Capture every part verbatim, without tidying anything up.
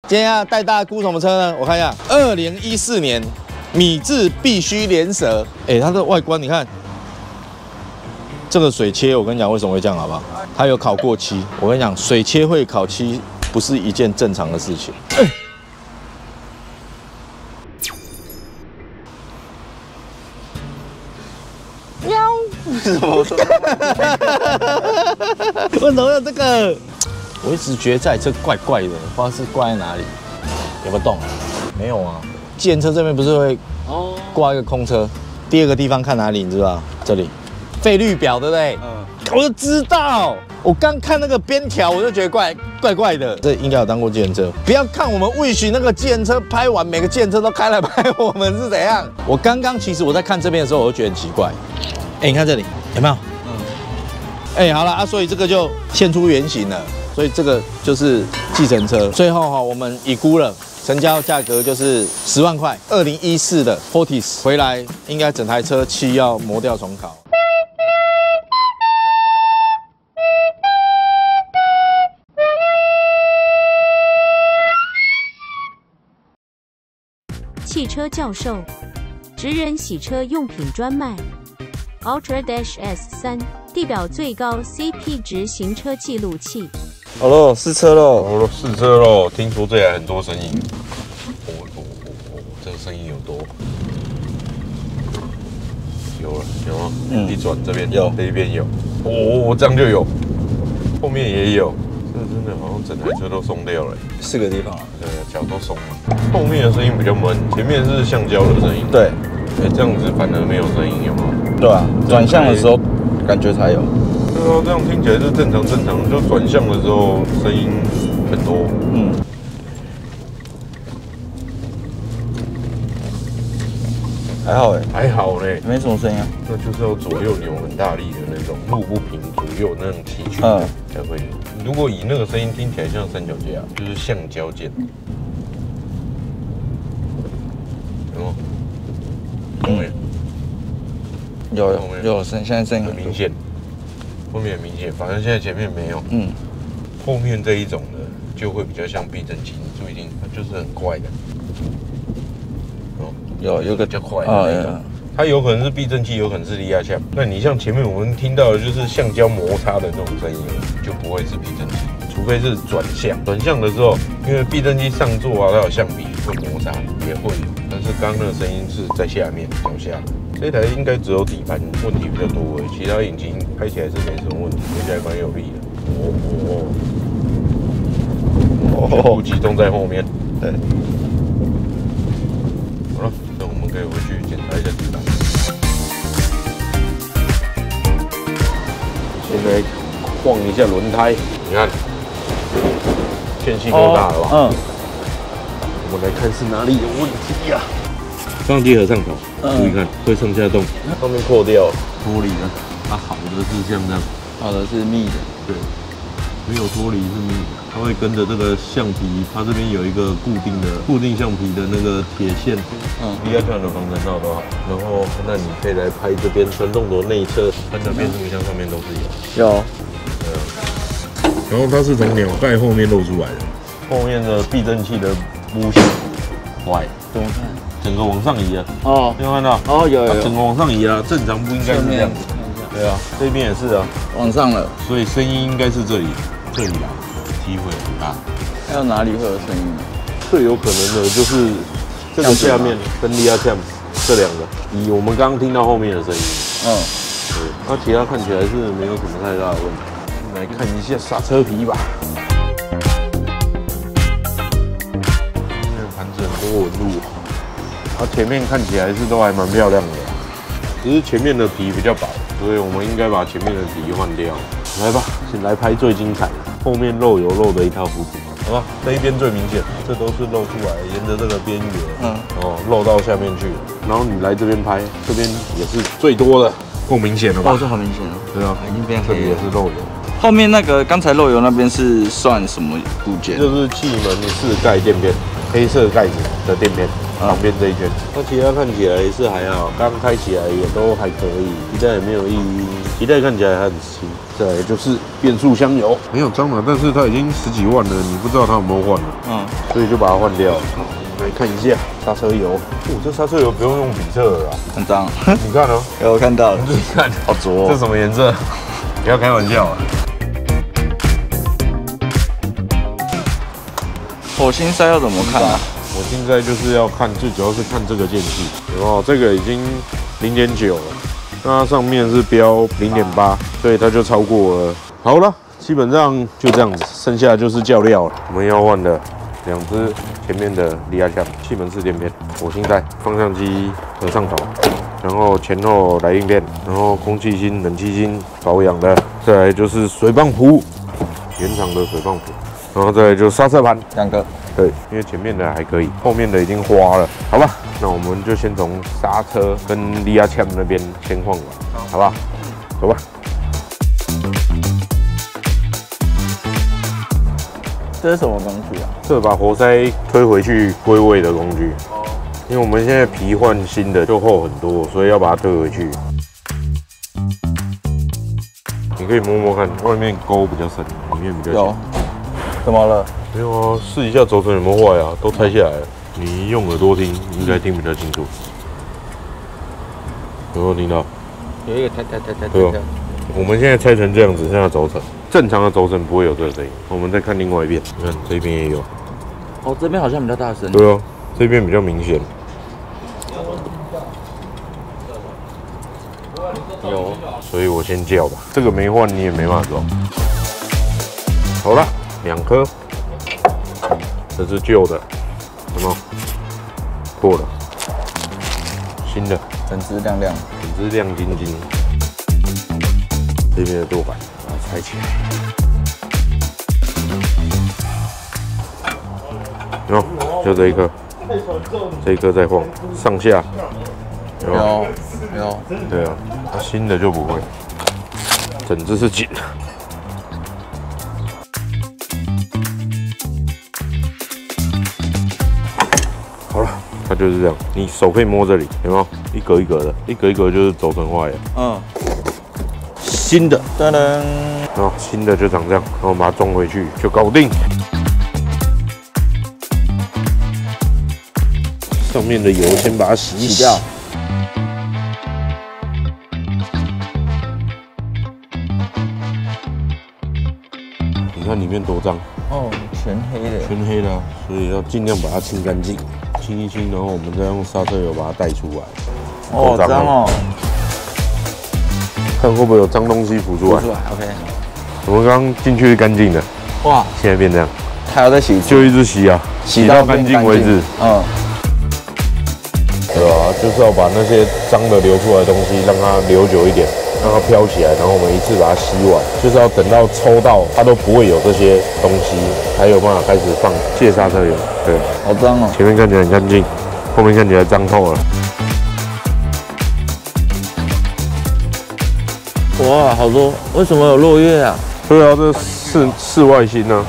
今天要带大家估什么车呢？我看一下，二零一四年米字必须联蛇。哎、欸，它的外观你看，这个水切，我跟你讲为什么会这样，好不好？它有烤过漆。我跟你讲，水切会烤漆不是一件正常的事情。欸什么？为什么有这个？我一直觉得这台车怪怪的，不知道是怪在哪里。有没有动啊？没有啊。计程车这边不是会挂一个空车？第二个地方看哪里？你知道？这里，费率表对不对？嗯。我就知道，我刚看那个边条，我就觉得怪怪怪的。这应该有当过计程车。不要看我们魏许那个计程车拍完，每个计程车都开来拍我们是怎样？我刚刚其实我在看这边的时候，我就觉得很奇怪。哎、欸，你看这里有没有？嗯。哎、欸，好了啊，所以这个就现出原形了。所以这个就是计程车。最后哈，我们已估了，成交价格就是十万块。二零一四的 Fortis 回来，应该整台车漆要磨掉重烤。 汽车教授，职人洗车用品专卖。Ultra Dash S 三，地表最高 C P 值行车记录器。 好喽，试车喽！ 好了，试车喽！听说这台很多声音，哦哦哦哦，这个声音有多？有了，有吗？嗯，一转这边有，这边有，哦，这样就有，后面也有，这真的好像整台车都松掉了。 四个地方， 对，脚都松了。后面的声音比较闷，前面是橡胶的声音。 对， 哎，这样子反而没有声音，有吗？ 对啊，转向的时候感觉才有。 对啊，这样听起来是正常正常，就转向的时候声音很多。嗯。 还好哎， 还好嘞， 没什么声音啊。 那就是要左右扭很大力的那种，路不平左右那种崎岖的才会有。如果以那个声音听起来像三脚架，就是橡胶件。有吗？后面有有有声，现在声音很明显。后面很明显，反正现在前面没有。嗯，后面这一种的就会比较像避震器，你注意听，它就是很怪的。哦， 有有个比较快的那种，它有可能是避震器，有可能是离压枪。那你像前面我们听到的就是橡胶摩擦的那种声音，就不会是避震器，除非是转向。转向的时候，因为避震器上座啊，它有橡皮会摩擦，也会有。但是刚刚那个声音是在下面脚下。这台应该只有底盘问题比较多而已，其他引擎开起来是没什么问题，开起来蛮有力的。哦哦哦，全部集中在后面。对。好了，那我们可以回去检查一下底盘。先来晃一下轮胎，你看，间隙够大了吧？嗯。我们来看是哪里有问题呀？放机盒上头，注意看，会上下动，上面破掉，脱离了。它好的是像这样， 好的是密的， 对，没有脱离是密的，它会跟着这个橡皮，它这边有一个固定的固定橡皮的那个铁线，嗯，离压枪的防尘罩都好。然后，那你可以来拍这边传动轴内侧，它的变速箱上面都是有， 有， 对啊。然后它是从鸟盖后面露出来的，后面的避震器的部件坏， 怎么看？ 整个往上移啊！ 哦， 有看到？ 哦，有有， 整个往上移啊，正常不应该是这样子。对啊，这边也是啊， 往上了， 所以声音应该是这里，这里啊，机会很大。 还有哪里会有声音呢？ 最有可能的就是这个下面跟利亚枪这两个，以我们刚刚听到后面的声音，嗯，对，那其他看起来是没有什么太大的问题。来看一下刹车皮吧。盘子很多纹路。它前面看起来是都还蛮漂亮的，只是前面的皮比较薄，所以我们应该把前面的皮换掉。来吧，先来拍最精彩的，后面漏油漏的一塌糊涂，好吧？这一边最明显，这都是露出来，沿着这个边缘，嗯，哦，漏到下面去了。然后你来这边拍，这边也是最多的，够明显了吧？ 哦，这好明显哦， 对啊， 已经变黑了，这里也是漏油。 后面那个刚才漏油那边是算什么部件？ 就是气门室盖垫片，黑色盖子的垫片。 旁边这一圈。那其他看起来是还好，刚开起来也都还可以，皮带也没有异音，皮带看起来还很新。再来就是变速箱油，没有脏了，但是它已经十几万了，你不知道它有没有换了，嗯，所以就把它换掉了。来看一下刹车油，哦，这刹车油不用用比色了啦， 很脏。 你看哦， 有我看到了， 你自己看， 好浊、哦。 这什么颜色？不要开玩笑啊！ 火星塞要怎么看啊？ 我现在就是要看，最主要是看这个间隙，有没有？这个已经零点九了，那它上面是标零点八，所以它就超过了。好了，基本上就这样子，剩下就是叫料了。我们要换的两只前面的离压箱、气门式垫片、火星带、方向机和上头，然后前后来应片，然后空气芯、冷气芯保养的，再来就是水泵蹼，原厂的水泵蹼。然后再来就刹车盘两个， 对，因为前面的还可以，后面的已经花了，好吧？那我们就先从刹车跟离压枪那边先换完，好不好？走吧。 这是什么工具啊？ 这是把活塞推回去归位的工具。哦。因为我们现在皮换新的就厚很多，所以要把它推回去。你可以摸摸看，外面沟比较深，里面比较小。 怎么了？ 没有啊，试一下轴承有没有坏啊，都拆下来了。你用耳朵听，应该听比较清楚。有没有听到？ 有一个抬抬抬抬抬。 对哦。我们现在拆成这样子，剩下轴承，正常的轴承不会有这个声音。我们再看另外一边，你看这边也有。 哦，这边好像比较大声。 对哦，这边比较明显。 有。 所以我先叫吧，这个没换你也没办法走。好了。两颗，这是旧的，有没有？破了，新的， 整只亮亮， 整只亮晶晶。这边的舵板把它拆起来，有，就这一颗，这一颗再晃，上下，有有有， 对啊，它新的就不会，整只是紧的。好了，它就是这样，你手可以摸这里，有没有？一格一格的，一格一格就是轴承坏了。嗯，新的，噔噔，哦，新的就长这样，然后把它装回去就搞定。上面的油先把它洗一洗掉。你看里面多脏哦，全黑的， 全黑的，所以要尽量把它清干净。清一清，然后我们再用刹车油把它带出来。 哦，脏哦！ 看会不会有脏东西浮出来。 浮出来 ，OK。 我们刚刚进去是干净的，哇，现在变这样。 还要再洗一次？ 就一直洗啊，洗到干净为止。嗯。对啊，就是要把那些脏的流出来的东西，让它留久一点，让它飘起来，然后我们一次把它洗完，就是要等到抽到它都不会有这些东西，才有办法开始放卸刹车油。对， 好脏哦！ 前面看起来很干净，后面看起来脏透了。 哇，好多！为什么有落叶啊？ 对啊，这室室外芯呢、啊。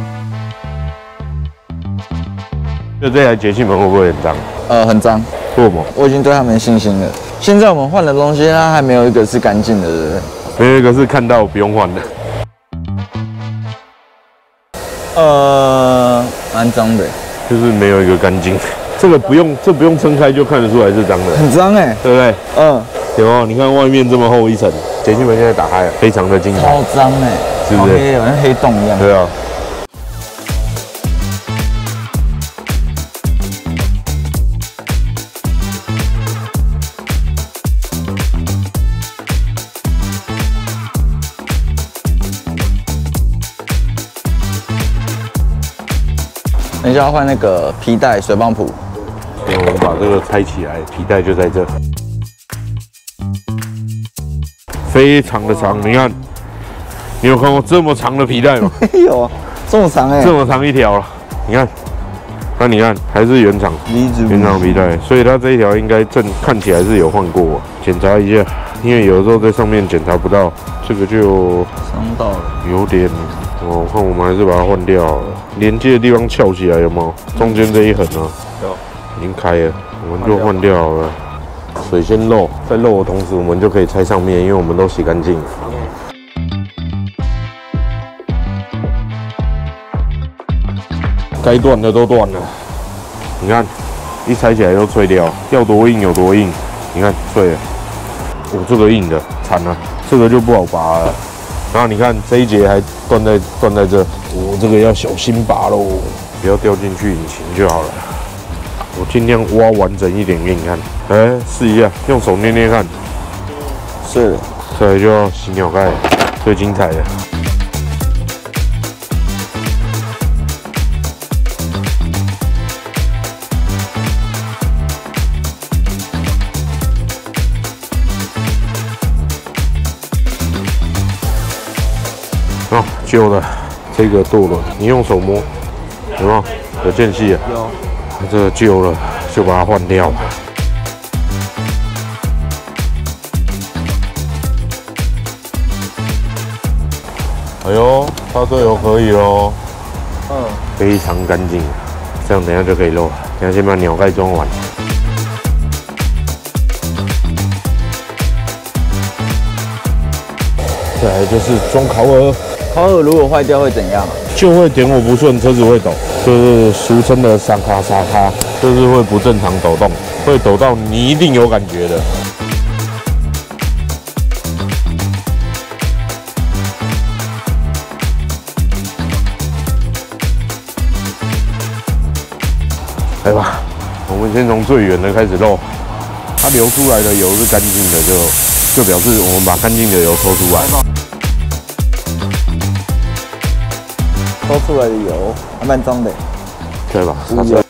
就这台节气门会不会很脏？ 呃，很脏。 为什么？ 我已经对它没信心了。现在我们换的东西，它还没有一个是干净的，对不对？ 没有一个是看到不用换的。 呃，蛮脏的， 就是没有一个干净。这个不用，这不用撑开就看得出来是脏的， 很脏哎， 对不对？ 嗯， 有哦，你看外面这么厚一层，节气门现在打开了，非常的精彩， 超脏哎， 是不是？ 黑，好像黑洞一样。 对啊。 等一下要换那个皮带水泵蹼， 我们把这个拆起来，皮带就在这，非常的长。你看，你有看过这么长的皮带吗？ 没有啊，这么长哎， 这么长一条了。你看，那你看还是原厂，原厂皮带，所以它这一条应该正看起来是有换过，检查一下，因为有时候在上面检查不到，这个就伤到了， 有点。哦，我看我们还是把它换掉好了。连接的地方翘起来有没有？中间这一横啊，有， 已经开了，我们就换掉好了。水先漏，在漏的同时，我们就可以拆上面，因为我们都洗干净。该断的都断了，你看，一拆起来就脆掉，要多硬有多硬。你看脆了，我、哦、这个硬的惨了，这个就不好拔了。然后你看这一节还断在断在这，我、哦、这个要小心拔喽，不要掉进去引擎就好了。我尽量挖完整一点给你看，哎，试一下，用手捏捏看。 是的， 再来就要洗鸟盖，最精彩的。哦，旧的这个舵轮，你用手摸，有没有？有间隙啊？有。这个旧了，就把它换掉吧。哎呦，插队友可以咯。嗯。非常干净，这样等一下就可以漏了。等一下先把鸟盖装完。再来就是装烤耳。 烤耳如果坏掉会怎样？ 就会点火不顺，车子会抖，就是俗称的沙卡沙卡，就是会不正常抖动，会抖到你一定有感觉的。来吧，我们先从最远的开始漏，它流出来的油是干净的，就就表示我们把干净的油抽出来。 抽出来的油还蛮脏的， 对吧？ 乌油。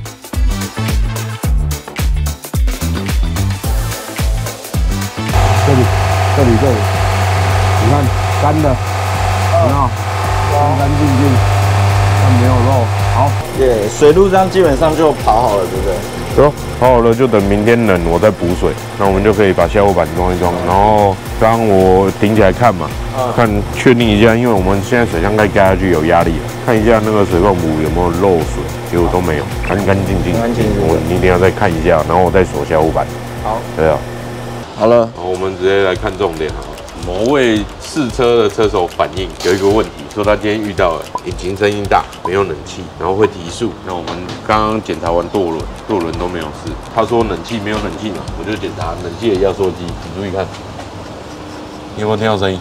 这里，这里，这里，你看干的，有没有？干干净净，但没有漏。好， 耶，水路上基本上就跑好了，对不对？ 有，跑好了就等明天冷，我再补水，那我们就可以把下护板装一装。然后刚刚我顶起来看嘛，嗯、看确定一下，因为我们现在水箱盖盖下去有压力了，看一下那个水泵补有没有漏水，结果都没有，干干净净。干净净。我一定要再看一下，然后我再锁下护板。 好， 对啊， 好了， 好，我们直接来看重点啊。某位试车的车手反映有一个问题，说他今天遇到了引擎声音大，没有冷气，然后会提速。那我们刚刚检查完舵轮，舵轮都没有事。他说冷气没有冷气嘛，我就检查冷气的压缩机，你注意看，你有没有听到声音？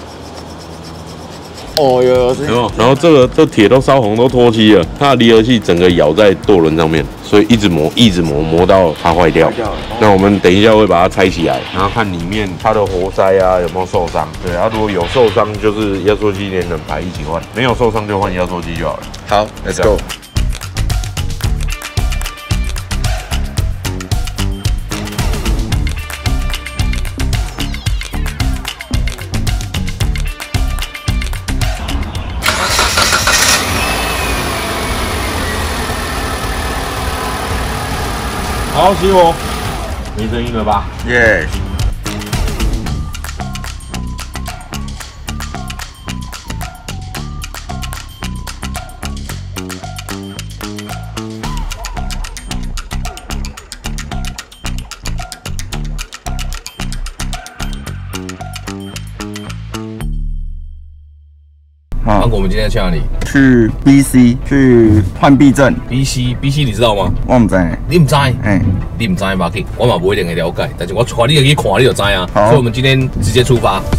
哦，有有有没有？然后这个这铁都烧红，都脱漆了，它的离合器整个咬在舵轮上面，所以一直磨，一直磨，磨到它坏掉。那我们等一下会把它拆起来，然后看里面它的活塞啊有没有受伤。对，它、啊、如果有受伤，就是压缩机连冷排一起换；没有受伤就换压缩机就好了。 好 ，Let's go。 好，熄火，没声音了吧？ 耶、yeah 。 韩国，我们今天去哪里？ 去 B C 去换避震。 B C B C 你知道吗？ 我唔知。 你唔知？ 哎， 你唔知嘛？我嘛不一定会了解，但是我带你去看，你就知啊。所以我们今天直接出发。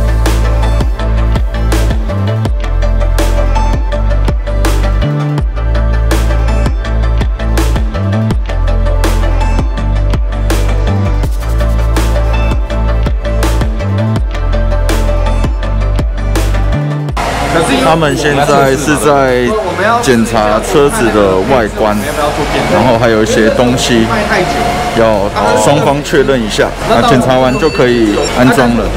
他们现在是在检查车子的外观，然后还有一些东西要双方确认一下，那检查完就可以安装了。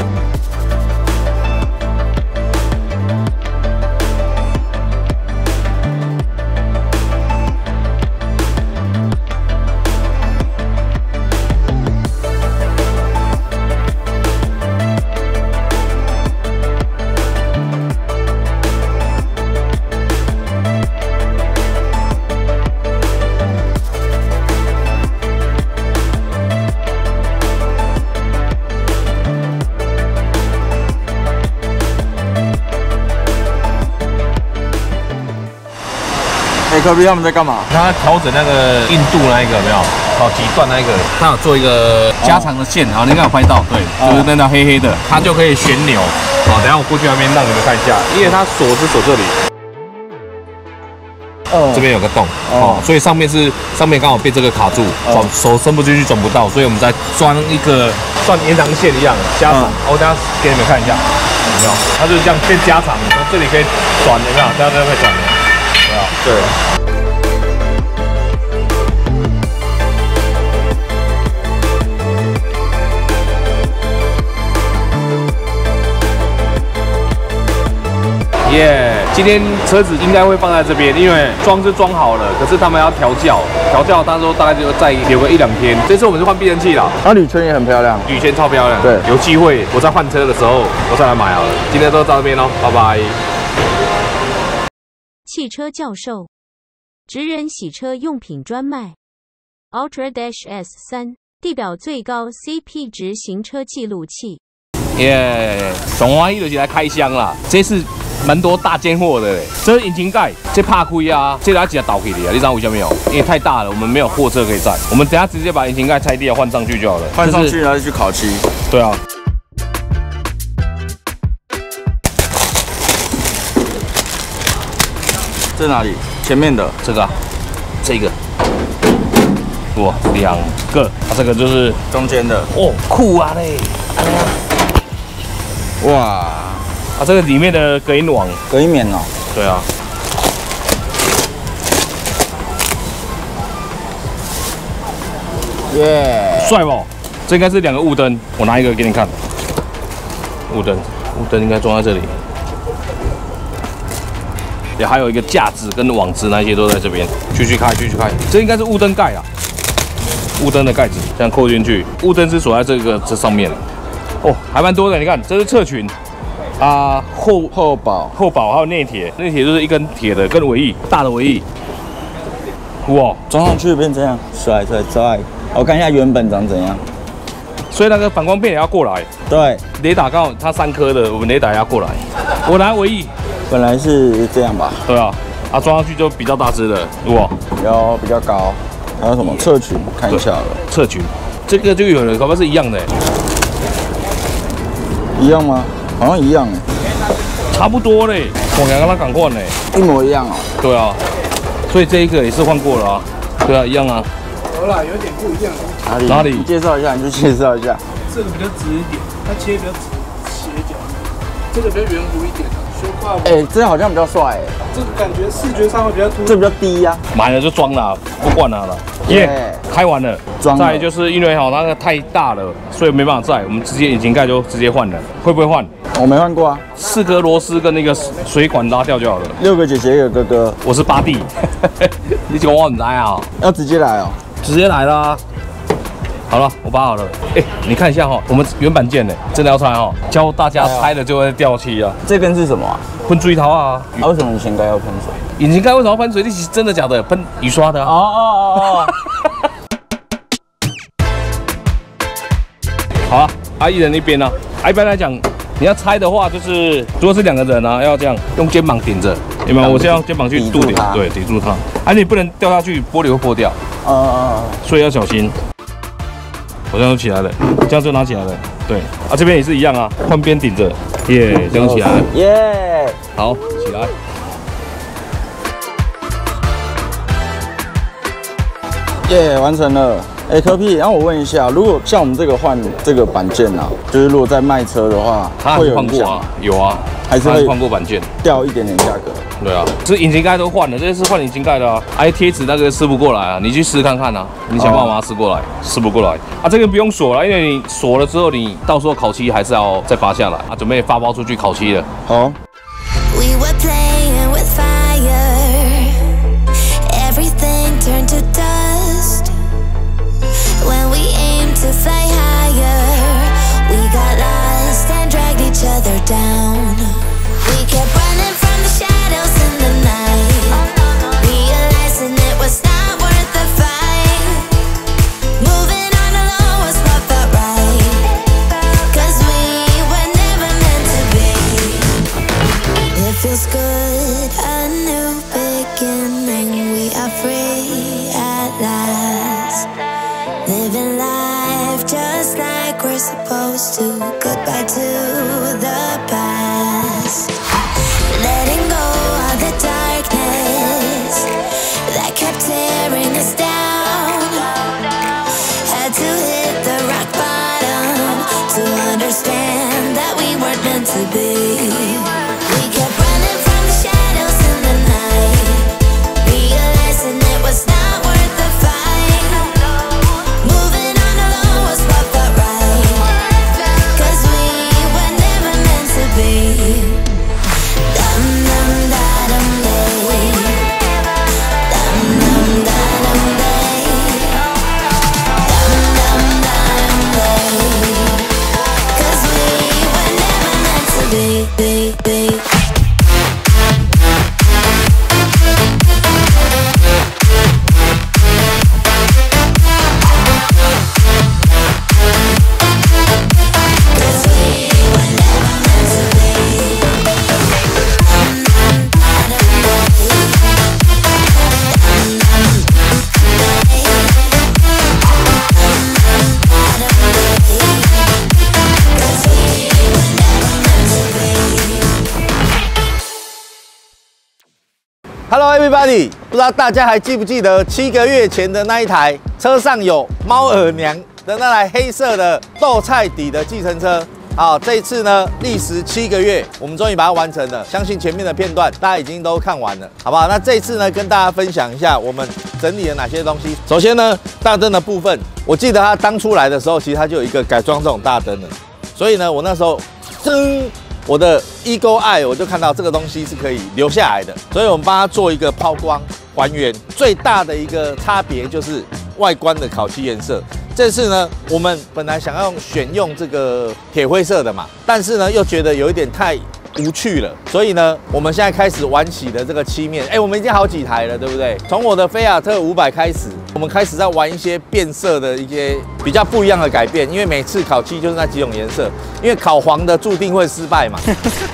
科比他们在干嘛？ 他调整那个硬度那一个有没有？哦，几段那一个，他有做一个加长的线，好，你应该有拍到，对，就是那条黑黑的，它就可以旋钮。好，等下我过去那边让你们看一下，因为它锁是锁这里。 哦， 这边有个洞哦，所以上面是上面刚好被这个卡住，转手伸不进去，转不到，所以我们再装一个算延长线一样加长。我等下给你们看一下，有没有？它就是这样变加长，从这里可以转，有没有？这样这样可以转的，有没有？对。 耶！ Yeah, 今天车子应该会放在这边，因为装是装好了，可是他们要调教，调教他说大概就再留个一两天。这次我们是换避震器啦， 它铝圈也很漂亮， 铝圈超漂亮。 对， 有机会我在换车的时候我再来买好了。今天都到这边喽，拜拜。 汽车教授，职人洗车用品专卖 ，Ultra Dash S 三，地表最高 C P 值行车记录器。 耶，上欢喜就是来开箱啦，这次。 蛮多大件货的嘞，这是引擎盖，这怕亏啊，这要直接倒起的啊，你知道为什么没有？因为太大了，我们没有货车可以载，我们等下直接把引擎盖拆掉换上去就好了。 换上去然后去烤漆。 对啊。 这哪里？前面的这个、啊，这个，哇，两个，啊，这个就是中间的。 哦，酷啊嘞！哎呀， 哇！ 啊，这个里面的隔音网， 隔音棉哦。 对啊。 耶， 帅不？这应该是两个雾灯，我拿一个给你看。雾灯，雾灯应该装在这里。也还有一个架子跟网子，那些都在这边。继续开，继续开。这应该是雾灯盖啊。雾灯的盖子这样扣进去，雾灯是锁在这个这上面。哦，还蛮多的，你看，这是侧裙。 啊，后后保、 后保还有内铁，内铁就是一根铁的，跟尾翼大的尾翼。哇， 装上去变这样，帅帅帅！我看一下原本长怎样。 所以那个反光片也要过来。 对， 雷达刚好它三颗的，我们雷达也要过来。我拿尾翼， 本来是这样吧？ 对啊，啊装上去就比较大只的，哇， 有比较高。还有什么侧裙？看一下了。 侧裙，这个就有了，搞不好是一样的。 一样吗？ 好像一样哎， 差不多嘞，我刚刚他赶换嘞， 一模一样哦。 对啊，所以这一个也是换过了啊。对啊，一样啊。 有啦，有点不一样。 哪里？ 哪里？ 你介绍一下，你就介绍一下。 这个比较直一点，它切比较斜角，这个比较圆弧一点的，修胯。 哎，这好像比较帅哎。 这个感觉视觉上会比较突。 这比较低呀。 买了就装了，不管它了。耶，开完了。 再就是因为哈那个太大了，所以没办法载，我们直接引擎盖就直接换了。会不会换？ 我没换过啊。 四颗螺丝跟那个水管拉掉就好了。 六个姐姐，一个哥哥。我是八弟。你讲我唔知啊？ 要直接来哦。 直接来啦。好了，我拔好了。哎，你看一下哈，我们原版件呢，真的要拆哈，教大家拆了就会掉漆啊。 这根是什么啊？ 喷水头啊。 啊，为什么引擎盖要喷水？ 引擎盖为什么要喷水？你是真的假的？喷雨刷的啊。 哦哦哦哦。 好啊，啊一人一边啊。啊一般来讲，你要拆的话，就是如果是两个人啊，要这样用肩膀顶着，有没有？我这样肩膀去度顶，对，抵住它。啊，你不能掉下去，玻璃会破掉。 嗯嗯嗯。所以要小心。 好像都起来了，这样就拿起来了。对，啊这边也是一样啊，换边顶着，耶，这样起来了。 耶， 好，起来。 耶， yeah, 完成了。哎、欸，科屁，然后我问一下，如果像我们这个换这个板件啊，就是如果在卖车的话， 他会有换过啊？有啊， 还是会换过板件， 掉一点点价格。 对啊，这引擎盖都换了，这是换引擎盖的啊。哎，贴纸那个撕不过来啊，你去试看看啊，你想办法把它撕过来，撕、哦、不过来啊。这个不用锁了，因为你锁了之后，你到时候烤漆还是要再拔下来啊，准备发包出去烤漆了。 好。We were playing with fire, everything turned to dust. When we aimed to fly higher, we got lost and dragged each other down. We kept running from the shadows in the night, realizing it was not worth the fight. Moving on alone was what felt right, 'cause we were never meant to be. supposed to. Goodbye to the past. Letting go of the darkness that kept tearing us down. Had to hit the rock bottom to understand that we weren't meant to be. We kept running from the shadows in the night, realizing it was not worth the fight. Moving on alone was what felt right, 'cause we were never meant to be. Dum dum da dum day, dum dum da dum day, dum dum da dum day, 'cause we were never meant to be, be, be. Hello everybody， 不知道大家还记不记得七个月前的那一台车上有猫耳娘的那台黑色的豆菜底的计程车？好，这一次呢，历时七个月，我们终于把它完成了。相信前面的片段大家已经都看完了，好不好？那这一次呢，跟大家分享一下我们整理了哪些东西。首先呢，大灯的部分，我记得它刚出来的时候，其实它就有一个改装这种大灯了，所以呢，我那时候噌。我的 Eagle Eye 我就看到这个东西是可以留下来的，所以我们帮它做一个抛光还原。最大的一个差别就是外观的烤漆颜色。这次呢，我们本来想要选用这个铁灰色的嘛，但是呢又觉得有一点太无趣了，所以呢，我们现在开始玩起的这个漆面，哎，我们已经好几台了，对不对？从我的菲亚特五百开始，我们开始在玩一些变色的一些比较不一样的改变，因为每次烤漆就是那几种颜色，因为烤黄的注定会失败嘛。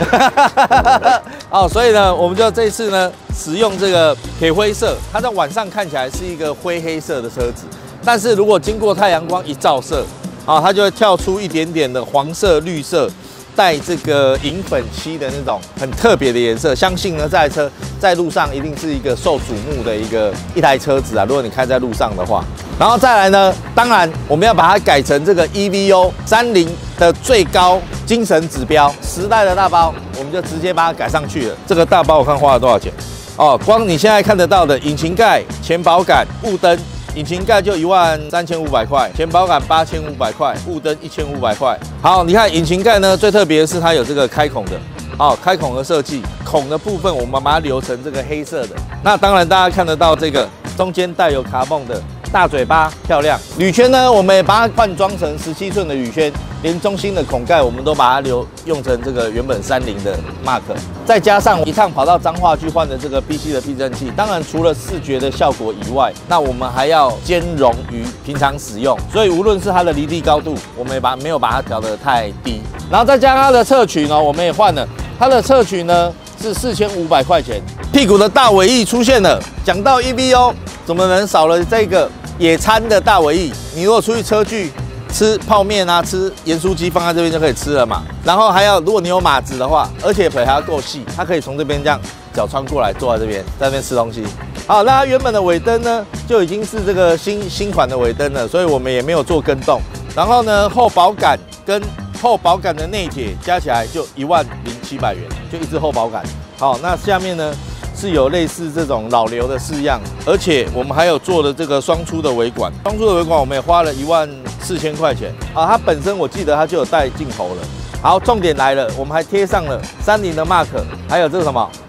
哦，所以呢，我们就这次呢使用这个铁灰色，它在晚上看起来是一个灰黑色的车子，但是如果经过太阳光一照射，啊、哦，它就会跳出一点点的黄色、绿色。带这个银粉漆的那种很特别的颜色，相信呢这台车在路上一定是一个受瞩目的一个一台车子啊。如果你开在路上的话，然后再来呢，当然我们要把它改成这个 E V O 三菱的最高精神指标时代的大包，我们就直接把它改上去了。这个大包我看花了多少钱哦？光你现在看得到的引擎盖、前保杆、雾灯。引擎盖就一万三千五百块，前保杆八千五百块，雾灯一千五百块。好，你看引擎盖呢，最特别的是它有这个开孔的，哦，开孔的设计，孔的部分我们把它留成这个黑色的。那当然大家看得到这个中间带有卡泵的大嘴巴，漂亮。铝圈呢，我们也把它换装成十七寸的铝圈，连中心的孔盖我们都把它留用成这个原本三菱的 Mark， 再加上一趟跑到彰化去换的这个 B C 的避震器。当然除了视觉的效果以外，那我们还要兼容于平常使用，所以无论是它的离地高度，我们也把没有把它调得太低，然后再加上它的侧裙呢，我们也换了，它的侧裙呢是四千五百块钱。屁股的大尾翼出现了，讲到 E V O， 怎么能少了这个野餐的大尾翼？你如果出去车距。吃泡面啊，吃盐酥鸡放在这边就可以吃了嘛。然后还要，如果你有马子的话，而且腿还要够细，它可以从这边这样脚穿过来，坐在这边，在那边吃东西。好，那它原本的尾灯呢，就已经是这个新新款的尾灯了，所以我们也没有做更动。然后呢，后保杆跟后保杆的内铁加起来就一万零七百元，就一支后保杆。好，那下面呢？是有类似这种老流的式样，而且我们还有做了这个双出的尾管，双出的尾管我们也花了一万四千块钱啊。它本身我记得它就有带镜头了。好，重点来了，我们还贴上了三菱的 Mark， 还有这个什么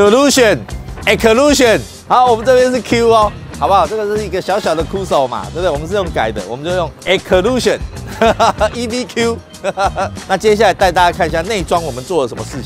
Exclusion，Exclusion。好，我们这边是 Q 哦，好不好？这个是一个小小的酷手嘛，对不对？我们是用改的，我们就用 Exclusion，E V Q。那接下来带大家看一下内装我们做了什么事情。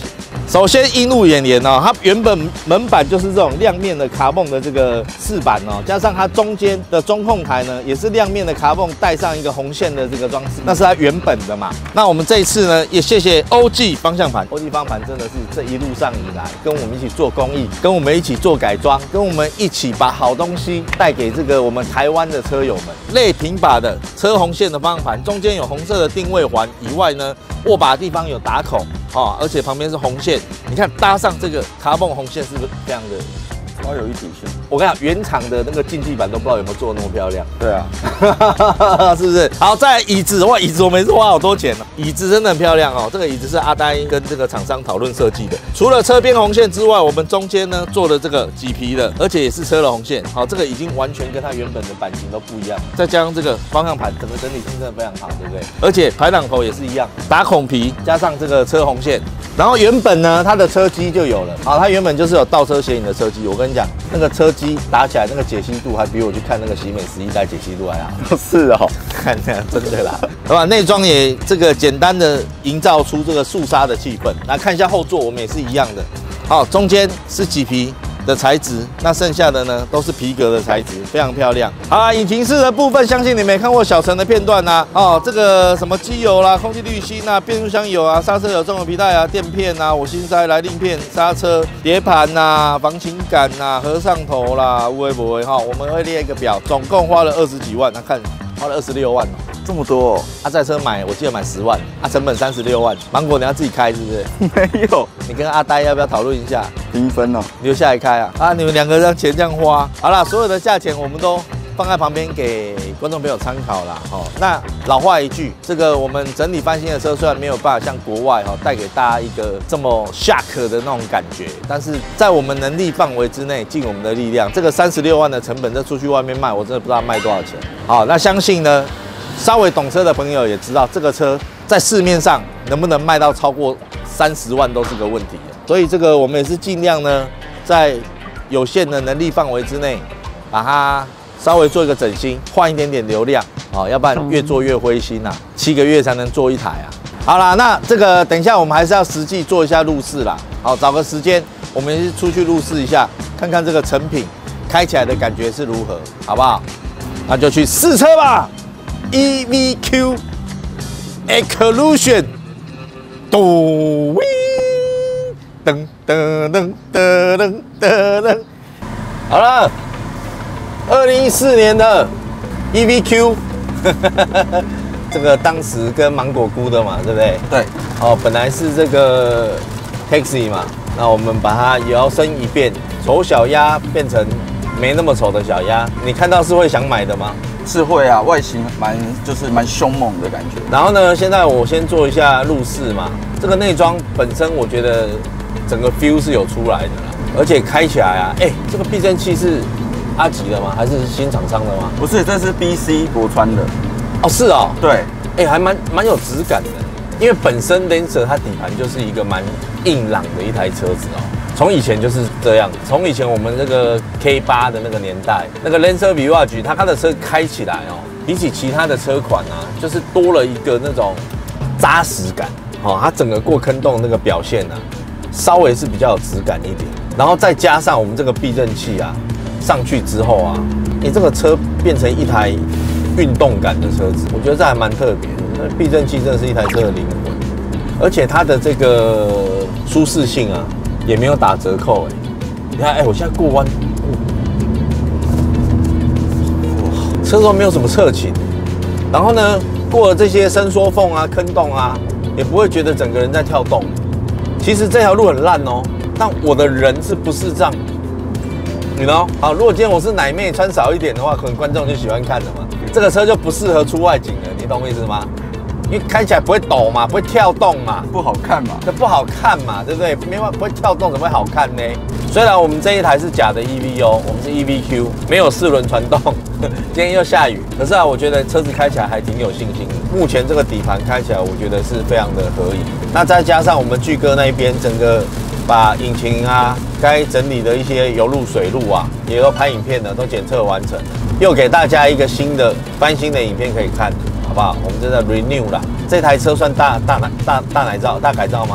首先映入眼帘哦，它原本门板就是这种亮面的卡泵的这个饰板哦，加上它中间的中控台呢，也是亮面的卡泵，带上一个红线的这个装饰，那是它原本的嘛。那我们这一次呢，也谢谢欧 G 方向盘，欧 G 方向盘真的是这一路上以来跟我们一起做公益，跟我们一起做改装，跟我们一起把好东西带给这个我们台湾的车友们。类平把的车红线的方向盘，中间有红色的定位环以外呢，握把的地方有打孔哦，而且旁边是红线，你看搭上这个卡泵红线是不是非常的超有一体性？ 我跟你讲，原厂的那个竞技版都不知道有没有做那么漂亮。 对啊， 是不是？好，再来椅子，哇，椅子我每次花好多钱哦，椅子真的很漂亮哦。这个椅子是阿呆跟这个厂商讨论设计的。除了车边红线之外，我们中间呢做了这个麂皮的，而且也是车的红线。好，这个已经完全跟它原本的版型都不一样。再加上这个方向盘，整个整体性真的非常好，对不对？而且排挡头也是一样，打孔皮加上这个车红线。然后原本呢，它的车机就有了。好，它原本就是有倒车显影的车机。我跟你讲，那个车机打起来那个解析度，还比我去看那个喜美十一代解析度还好。 是哦， 看这样真的啦。好吧，内装也这个简单的营造出这个肃杀的气氛。来看一下后座，我们也是一样的。好，中间是麂皮的材质，那剩下的呢都是皮革的材质，非常漂亮。好啦，引擎室的部分，相信你没看过小陈的片段呐、啊。哦，这个什么机油啦、空气滤芯啊、变速箱油啊、刹车油、中油皮带啊、垫片啊、我新塞来令片、刹车碟盘呐、防倾杆呐、合上头啦，无为不为哈。我们会列一个表，总共花了二十几万，那、啊、看花了二十六万哦。 这么多哦！ 啊，在车买，我记得买十万，啊，成本三十六万。芒果你要自己开是不是？ 没有， 你跟阿呆要不要讨论一下？ 平分哦， 留下来开啊！啊，你们两个让钱这样花，好啦，所有的价钱我们都放在旁边给观众朋友参考啦。哦，那老话一句，这个我们整体翻新的车虽然没有办法像国外哈带给大家一个这么 shock 的那种感觉，但是在我们能力范围之内，尽我们的力量。这个三十六万的成本，再出去外面卖，我真的不知道卖多少钱。好，那相信呢，稍微懂车的朋友也知道，这个车在市面上能不能卖到超过三十万都是个问题。所以这个我们也是尽量呢，在有限的能力范围之内，把它稍微做一个整新，换一点点流量，哦，要不然越做越灰心呐。七个月才能做一台啊。好啦，那这个等一下我们还是要实际做一下路试啦。好，找个时间我们也是出去路试一下，看看这个成品开起来的感觉是如何，好不好？那就去试车吧。E V Q Exclusion， 嘟喂。噔噔噔噔噔噔噔，好了，二零一四年的 E V Q， 这个当时跟芒果估的嘛，对不对？ 对。 哦，本来是这个 Taxi 嘛，那我们把它摇身一变，丑小鸭变成没那么丑的小鸭，你看到是会想买的吗？ 是会啊，外形蛮就是蛮凶猛的感觉。 然后呢，现在我先做一下路试嘛，这个内装本身我觉得。整个 feel 是有出来的啦，而且开起来啊，哎、欸，这个避震器是阿吉的吗？还是新厂商的吗？ 不是，这是 B C 国川的。 哦，是哦。 对， 哎、欸，还蛮蛮有质感的，因为本身 Lancer 它底盘就是一个蛮硬朗的一台车子哦。从以前就是这样，从以前我们这个 K 八 的那个年代，那个 Lancer Mirage 它它的车开起来哦，比起其他的车款啊，就是多了一个那种扎实感。哦，它整个过坑洞那个表现啊。稍微是比较有质感一点，然后再加上我们这个避震器啊，上去之后啊，你、欸、这个车变成一台运动感的车子，我觉得这还蛮特别的。避震器真的是一台车的灵魂，而且它的这个舒适性啊，也没有打折扣哎。你看，哎、欸，我现在过弯，哇，车都没有什么侧倾，然后呢，过了这些伸缩缝啊、坑洞啊，也不会觉得整个人在跳动。其实这条路很烂哦，但我的人是不是这样？你 know 好，如果今天我是奶妹穿少一点的话，可能观众就喜欢看了嘛。这个车就不适合出外景了，你懂我意思吗？因为开起来不会抖嘛，不会跳动嘛， 不好看嘛， 这不好看嘛，对不对？没办法，不会跳动怎么会好看呢？虽然我们这一台是假的 E V 哦，我们是 E V Q， 没有四轮传动。今天又下雨，可是啊，我觉得车子开起来还挺有信心的。目前这个底盘开起来，我觉得是非常的合宜。那再加上我们巨哥那一边，整个把引擎啊该整理的一些油路、水路啊，也都拍影片的，都检测完成了，又给大家一个新的翻新的影片可以看，好不好？我们这在 renew 啦，这台车算大大奶大大奶造大改造吗？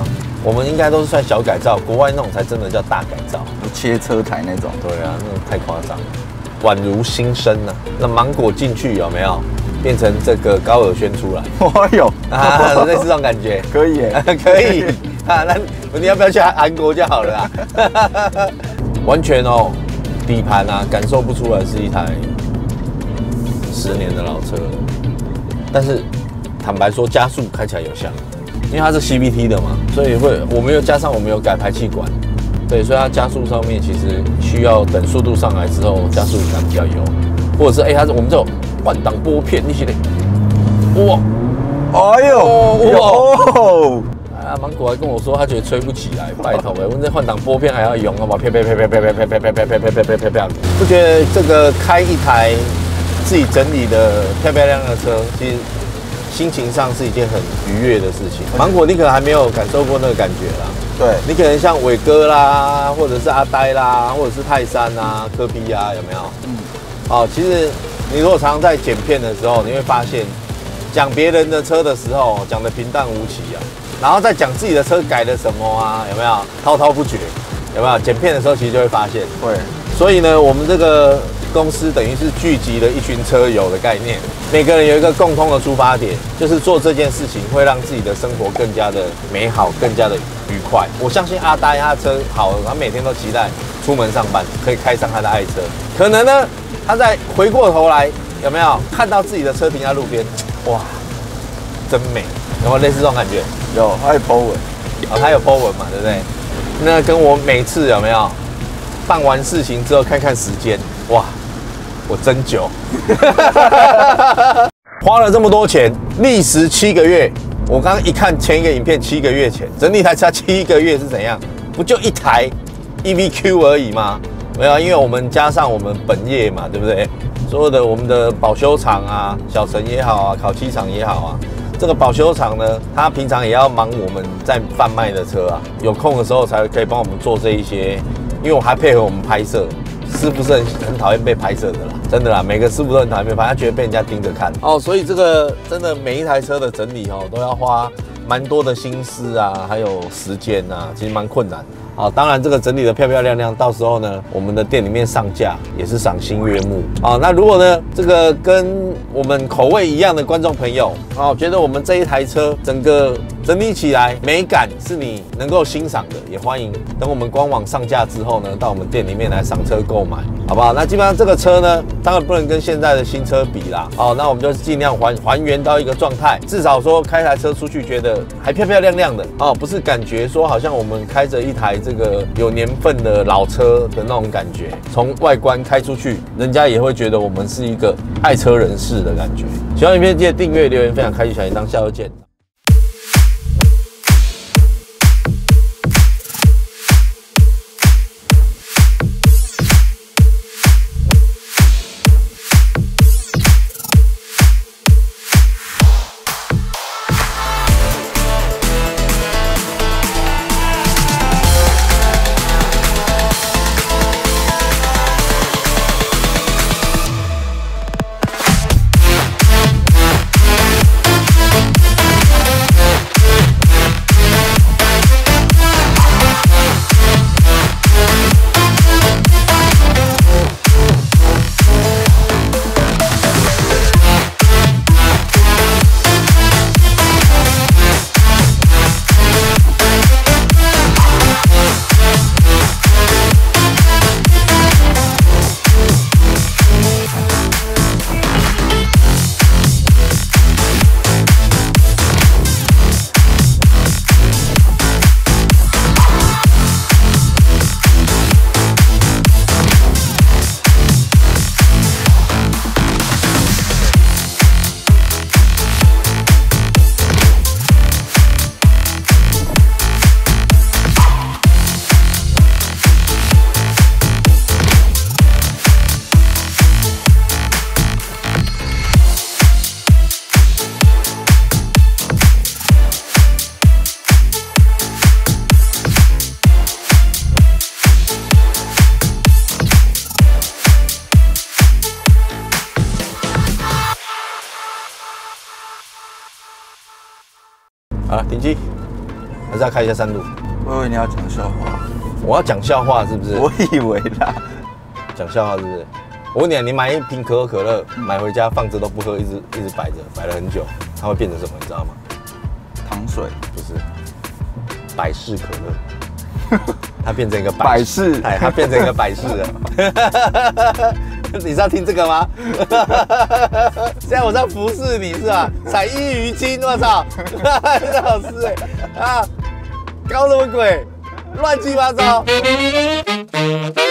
我们应该都是算小改造，国外那种才真的叫大改造， 切车台那种。 对啊，那种太夸张了，宛如新生啊。那芒果进去有没有变成这个高尔宣出来？ 哦有啊，类似这种感觉， 可以耶， 可以啊。那你要不要去韩国就好了啊？完全哦，底盘啊，感受不出来是一台十年的老车了，但是坦白说，加速开起来有像。因为它是 C V T 的嘛，所以会我们又加上我们有改排气管，对，所以它加速上面其实需要等速度上来之后，加速感比较优，或者是哎、欸，它是我们这种换挡拨片那些的，哇， 哎呦， 哇，啊，芒果还跟我说他觉得吹不起来，拜托哎，我们这换挡拨片还要用，好不好？啪啪啪啪啪啪啪啪啪啪啪啪啪啪啪，不觉得这个开一台自己整理的漂漂亮亮的车，其实。心情上是一件很愉悦的事情。芒果，你可能还没有感受过那个感觉啦。 对， 你可能像伟哥啦，或者是阿呆啦，或者是泰山啊、科比啊，有没有？嗯。哦，其实你如果常常在剪片的时候，你会发现，讲别人的车的时候，讲得平淡无奇啊，然后再讲自己的车改了什么啊，有没有？滔滔不绝，有没有？剪片的时候其实就会发现。 会。 所以呢，我们这个公司等于是聚集了一群车友的概念。每个人有一个共通的出发点，就是做这件事情会让自己的生活更加的美好，更加的愉快。我相信阿呆他车好，他每天都期待出门上班可以开上他的爱车。可能呢，他在回过头来有没有看到自己的车停在路边，哇，真美，有没有类似这种感觉？ 有，还有 po 文， 哦，他有 po 文嘛，对不对？那跟我每次有没有办完事情之后看看时间，哇。我真久，花了这么多钱，历时七个月。我刚刚一看前一个影片，七个月前整理一台车，七个月是怎样？不就一台 E V Q 而已吗？没有，因为我们加上我们本业嘛，对不对？所有的我们的保修厂啊，小陈也好啊，烤漆厂也好啊，这个保修厂呢，他平常也要忙我们在贩卖的车啊，有空的时候才可以帮我们做这一些，因为我还配合我们拍摄。师傅是很很讨厌被拍摄的啦，真的啦，每个师傅都很讨厌被拍，他觉得被人家盯着看哦，所以这个真的每一台车的整理哦，都要花蛮多的心思啊，还有时间啊，其实蛮困难。好，当然这个整理的漂漂亮亮，到时候呢，我们的店里面上架也是赏心悦目啊。那如果呢，这个跟我们口味一样的观众朋友啊，觉得我们这一台车整个整理起来美感是你能够欣赏的，也欢迎等我们官网上架之后呢，到我们店里面来赏车购买，好不好？那基本上这个车呢，当然不能跟现在的新车比啦。哦，那我们就尽量还还原到一个状态，至少说开台车出去觉得还漂漂亮亮的哦，不是感觉说好像我们开着一台这个有年份的老车的那种感觉。从外观开出去，人家也会觉得我们是一个爱车人士的感觉。喜欢影片记得订阅、留言、分享、开启小铃铛，下周见。好了，停机，开还是要开一下山路？ 我以为你要讲笑话。 我要讲笑话是不是？ 我以为啦。 讲笑话是不是？我问你啊，你买一瓶可口可乐，买回家放着都不喝，一直一直摆着，摆了很久，它会变成什么？你知道吗？ 糖水不是，百事可乐。它变成一个百事， 哎，它变成一个百事了。你是要听这个吗？现在我在服侍你是吧？彩衣娱亲，我操！这老师哎啊，搞什么鬼？乱七八糟。